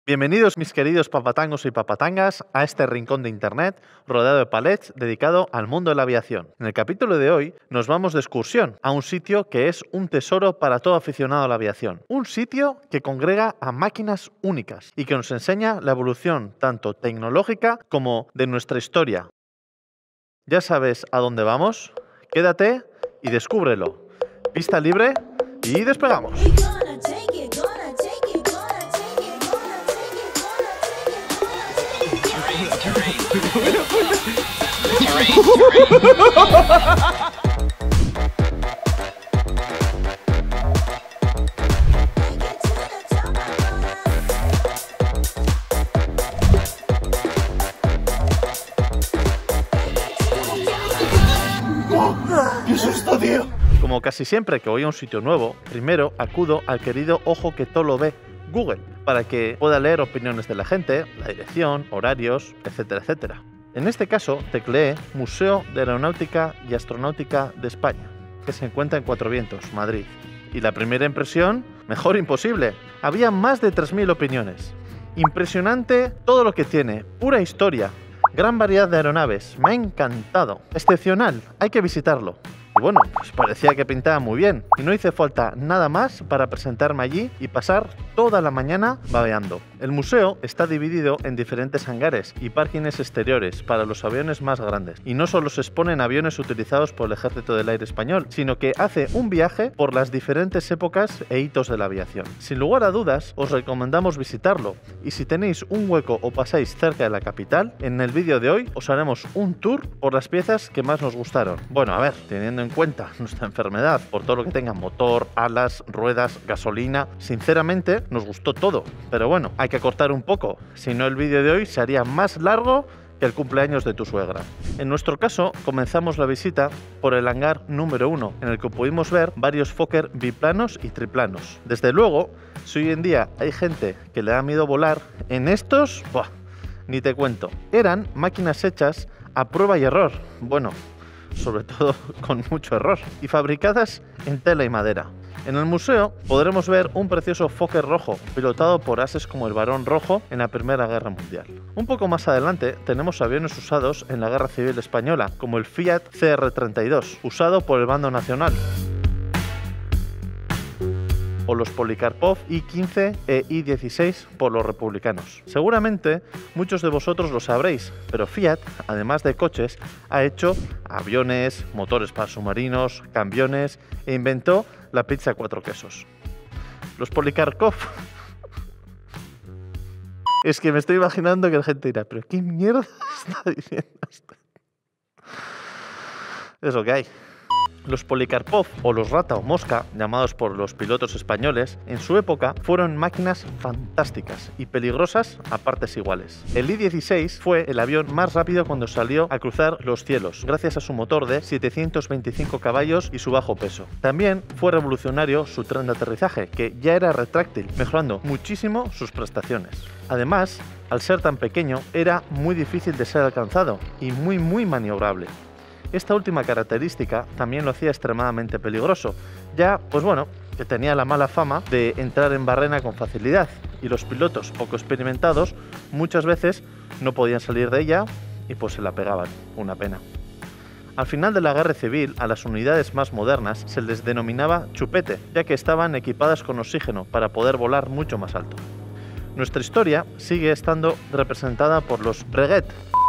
Bienvenidos mis queridos papatangos y papatangas a este rincón de internet rodeado de palets dedicado al mundo de la aviación. En el capítulo de hoy nos vamos de excursión a un sitio que es un tesoro para todo aficionado a la aviación. Un sitio que congrega a máquinas únicas y que nos enseña la evolución tanto tecnológica como de nuestra historia. ¿Ya sabes a dónde vamos? Quédate y descúbrelo. Pista libre y despegamos. ¡Qué susto, tío! Como casi siempre que voy a un sitio nuevo, primero acudo al querido ojo que todo lo ve, Google, para que pueda leer opiniones de la gente, la dirección, horarios, etcétera, etcétera. En este caso, tecleé Museo de Aeronáutica y Astronáutica de España, que se encuentra en Cuatro Vientos, Madrid. Y la primera impresión, mejor imposible. Había más de 3.000 opiniones. Impresionante todo lo que tiene, pura historia, gran variedad de aeronaves, me ha encantado. Excepcional, hay que visitarlo. Y bueno, pues parecía que pintaba muy bien y no hice falta nada más para presentarme allí y pasar toda la mañana babeando. El museo está dividido en diferentes hangares y parkings exteriores para los aviones más grandes. Y no solo se exponen aviones utilizados por el Ejército del Aire Español, sino que hace un viaje por las diferentes épocas e hitos de la aviación. Sin lugar a dudas, os recomendamos visitarlo. Y si tenéis un hueco o pasáis cerca de la capital, en el vídeo de hoy os haremos un tour por las piezas que más nos gustaron. Bueno, a ver, teniendo en cuenta nuestra enfermedad, por todo lo que tenga motor, alas, ruedas, gasolina, sinceramente nos gustó todo, pero bueno, hay que cortar un poco, si no el vídeo de hoy se haría más largo que el cumpleaños de tu suegra. En nuestro caso, comenzamos la visita por el hangar número 1, en el que pudimos ver varios Fokker biplanos y triplanos. Desde luego, si hoy en día hay gente que le da miedo volar, en estos, ¡buah!, ni te cuento. Eran máquinas hechas a prueba y error, bueno, sobre todo con mucho error, y fabricadas en tela y madera. En el museo podremos ver un precioso Fokker rojo, pilotado por ases como el Barón Rojo en la Primera Guerra Mundial. Un poco más adelante tenemos aviones usados en la Guerra Civil Española, como el Fiat CR-32, usado por el bando nacional, o los Polikarpov I-15 e I-16 por los republicanos. Seguramente muchos de vosotros lo sabréis, pero Fiat, además de coches, ha hecho aviones, motores para submarinos, camiones e inventó la pizza 4 quesos. Los Polikarpov... Es que me estoy imaginando que la gente dirá, ¿pero qué mierda está diciendo esto? Es lo que hay. Los Polikarpov, o los Rata o Mosca, llamados por los pilotos españoles, en su época fueron máquinas fantásticas y peligrosas a partes iguales. El I-16 fue el avión más rápido cuando salió a cruzar los cielos, gracias a su motor de 725 caballos y su bajo peso. También fue revolucionario su tren de aterrizaje, que ya era retráctil, mejorando muchísimo sus prestaciones. Además, al ser tan pequeño, era muy difícil de ser alcanzado y muy maniobrable. Esta última característica también lo hacía extremadamente peligroso, ya, pues bueno, que tenía la mala fama de entrar en barrena con facilidad y los pilotos poco experimentados muchas veces no podían salir de ella y pues se la pegaban, una pena. Al final de la Guerra Civil, a las unidades más modernas se les denominaba chupete, ya que estaban equipadas con oxígeno para poder volar mucho más alto. Nuestra historia sigue estando representada por los Breguet.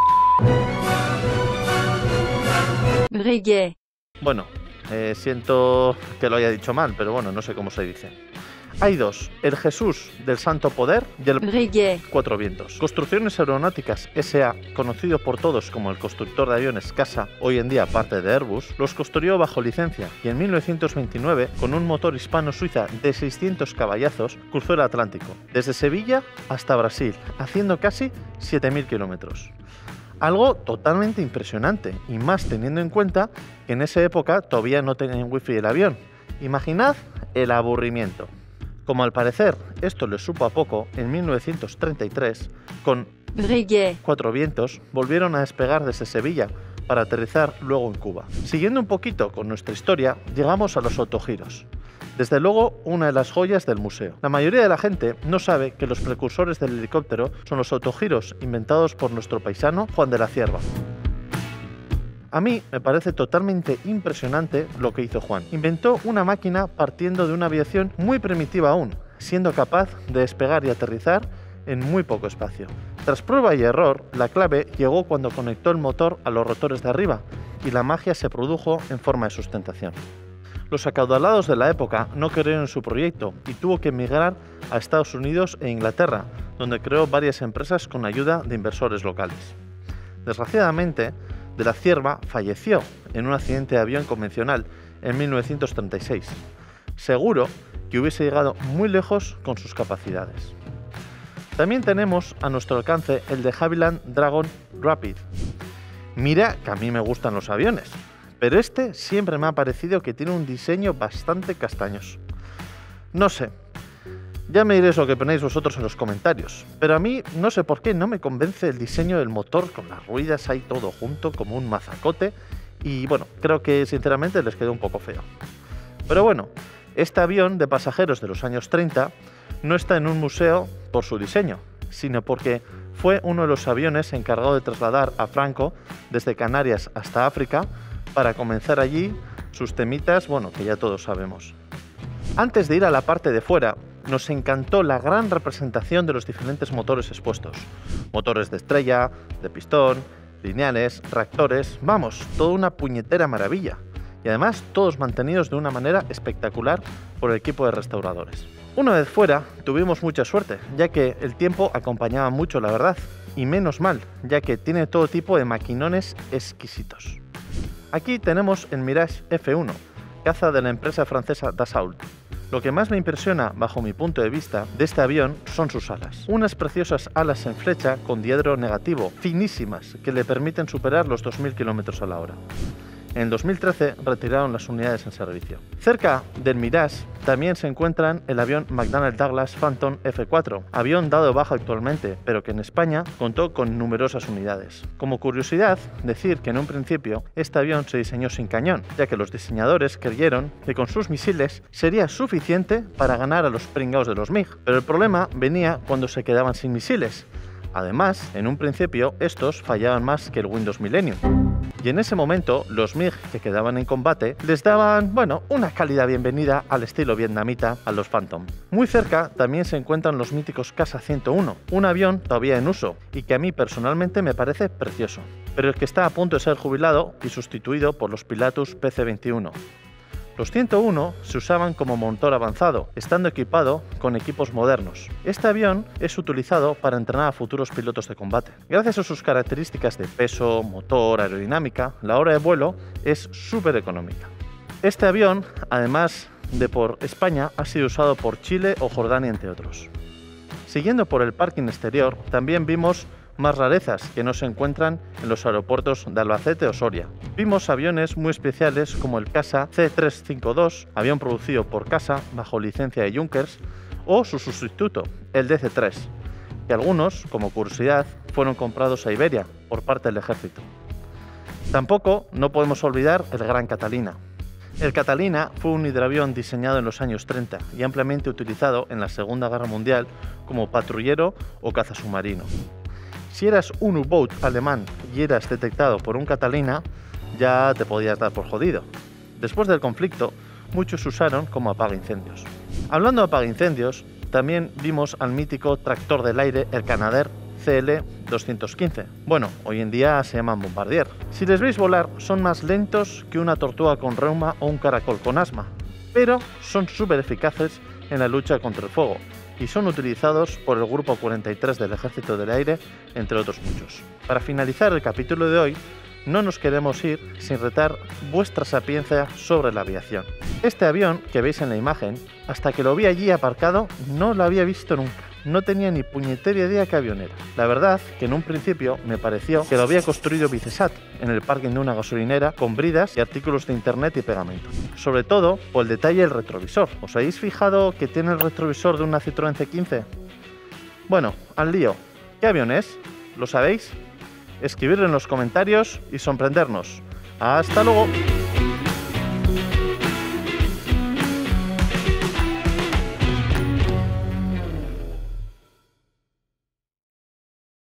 Breguet. Bueno, siento que lo haya dicho mal, pero bueno, no sé cómo se dice. Hay dos, el Jesús del Santo Poder y el Breguet. Cuatro Vientos. Construcciones Aeronáuticas S.A., conocido por todos como el constructor de aviones CASA, hoy en día parte de Airbus, los construyó bajo licencia y en 1929, con un motor hispano-suiza de 600 caballazos, cruzó el Atlántico, desde Sevilla hasta Brasil, haciendo casi 7.000 kilómetros. Algo totalmente impresionante, y más teniendo en cuenta que en esa época todavía no tenían wifi el avión. Imaginad el aburrimiento. Como al parecer esto les supo a poco, en 1933, con Breguet. Cuatro Vientos, volvieron a despegar desde Sevilla para aterrizar luego en Cuba. Siguiendo un poquito con nuestra historia, llegamos a los autogiros. Desde luego, una de las joyas del museo. La mayoría de la gente no sabe que los precursores del helicóptero son los autogiros inventados por nuestro paisano Juan de la Cierva. A mí me parece totalmente impresionante lo que hizo Juan. Inventó una máquina partiendo de una aviación muy primitiva aún, siendo capaz de despegar y aterrizar en muy poco espacio. Tras prueba y error, la clave llegó cuando conectó el motor a los rotores de arriba y la magia se produjo en forma de sustentación. Los acaudalados de la época no creyeron en su proyecto y tuvo que emigrar a Estados Unidos e Inglaterra, donde creó varias empresas con ayuda de inversores locales. Desgraciadamente, de la Cierva falleció en un accidente de avión convencional en 1936. Seguro que hubiese llegado muy lejos con sus capacidades. También tenemos a nuestro alcance el de Havilland Dragon Rapid. Mira que a mí me gustan los aviones, pero este siempre me ha parecido que tiene un diseño bastante castañoso. No sé, ya me diréis lo que ponéis vosotros en los comentarios, pero a mí no sé por qué no me convence el diseño del motor con las ruedas ahí todo junto como un mazacote y bueno, creo que sinceramente les quedó un poco feo. Pero bueno, este avión de pasajeros de los años 30 no está en un museo por su diseño, sino porque fue uno de los aviones encargado de trasladar a Franco desde Canarias hasta África para comenzar allí sus temitas, bueno, que ya todos sabemos. Antes de ir a la parte de fuera, nos encantó la gran representación de los diferentes motores expuestos. Motores de estrella, de pistón, lineales, reactores, vamos, toda una puñetera maravilla. Y además todos mantenidos de una manera espectacular por el equipo de restauradores. Una vez fuera, tuvimos mucha suerte, ya que el tiempo acompañaba mucho, la verdad. Y menos mal, ya que tiene todo tipo de maquinones exquisitos. Aquí tenemos el Mirage F1, caza de la empresa francesa Dassault. Lo que más me impresiona, bajo mi punto de vista, de este avión son sus alas. Unas preciosas alas en flecha con diedro negativo, finísimas, que le permiten superar los 2000 km a la hora. En 2013 retiraron las unidades en servicio. Cerca del Mirage también se encuentran el avión McDonnell Douglas Phantom F4, avión dado de baja actualmente, pero que en España contó con numerosas unidades. Como curiosidad, decir que en un principio este avión se diseñó sin cañón, ya que los diseñadores creyeron que con sus misiles sería suficiente para ganar a los pringaos de los MiG, pero el problema venía cuando se quedaban sin misiles. Además, en un principio estos fallaban más que el Windows Millennium. Y en ese momento, los MiG que quedaban en combate les daban, bueno, una cálida bienvenida al estilo vietnamita a los Phantom. Muy cerca también se encuentran los míticos KC-101, un avión todavía en uso y que a mí personalmente me parece precioso, pero el que está a punto de ser jubilado y sustituido por los Pilatus PC-21. Los 101 se usaban como motor avanzado, estando equipado con equipos modernos. Este avión es utilizado para entrenar a futuros pilotos de combate. Gracias a sus características de peso, motor, aerodinámica, la hora de vuelo es súper económica. Este avión, además de por España, ha sido usado por Chile o Jordania, entre otros. Siguiendo por el parking exterior, también vimos más rarezas que no se encuentran en los aeropuertos de Albacete o Soria. Vimos aviones muy especiales como el CASA C352, avión producido por CASA bajo licencia de Junkers, o su sustituto, el DC-3, que algunos, como curiosidad, fueron comprados a Iberia por parte del ejército. Tampoco no podemos olvidar el Gran Catalina. El Catalina fue un hidroavión diseñado en los años 30 y ampliamente utilizado en la Segunda Guerra Mundial como patrullero o cazasubmarino. Si eras un U-boat alemán y eras detectado por un Catalina, ya te podías dar por jodido. Después del conflicto, muchos usaron como apagaincendios. Hablando de apagaincendios, también vimos al mítico tractor del aire, el Canadair CL-215. Bueno, hoy en día se llaman Bombardier. Si les veis volar, son más lentos que una tortuga con reuma o un caracol con asma, pero son súper eficaces en la lucha contra el fuego y son utilizados por el Grupo 43 del Ejército del Aire, entre otros muchos. Para finalizar el capítulo de hoy, no nos queremos ir sin retar vuestra sapiencia sobre la aviación. Este avión que veis en la imagen, hasta que lo vi allí aparcado, no lo había visto nunca. No tenía ni puñetera idea qué avión era. La verdad que en un principio me pareció que lo había construido Vicesat en el parking de una gasolinera con bridas y artículos de internet y pegamento. Sobre todo por el detalle del retrovisor. ¿Os habéis fijado que tiene el retrovisor de una Citroën C15? Bueno, al lío. ¿Qué avión es? ¿Lo sabéis? Escribidlo en los comentarios y sorprendernos. ¡Hasta luego!